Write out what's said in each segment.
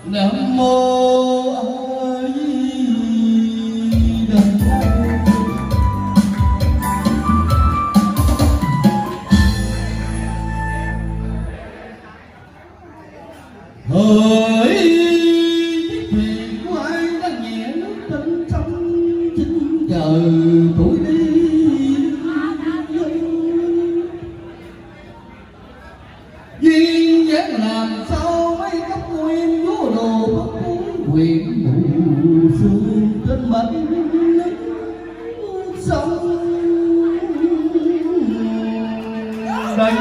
Nam mô A Di Đà hỡi thuyền của ai đã nhẹ nước tinh trong chính giờ tuổi đi duyên dáng làm sao mấy cấp nguyên vua đồ bất muốn quyền mù sương trên mặt nước sông đây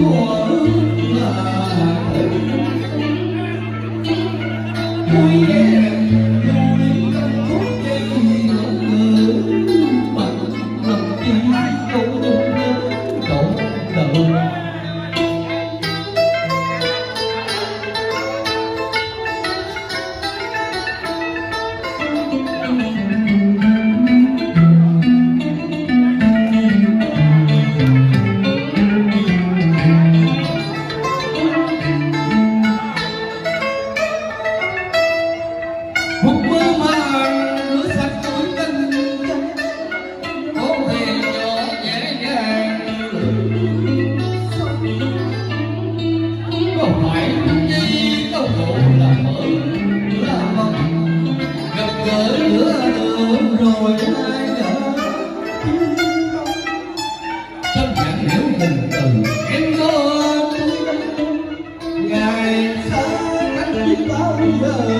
mùa là vui vẻ vui trong phút giây ngỡ ngỡ bằng lòng tim cũng nhớ trọn đời. Rồi ai ở tâm trạng hiểu tình từ em có ngày xa cách biết bao giờ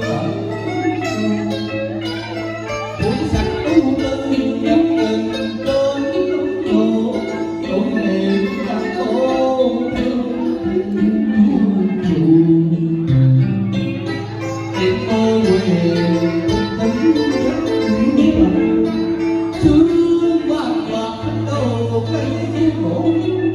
cuốn sạch ưu tư nhập từng cơn khổ tội nghiệp đã khổ em ô quyền thương bạc bạc đầu cây khổ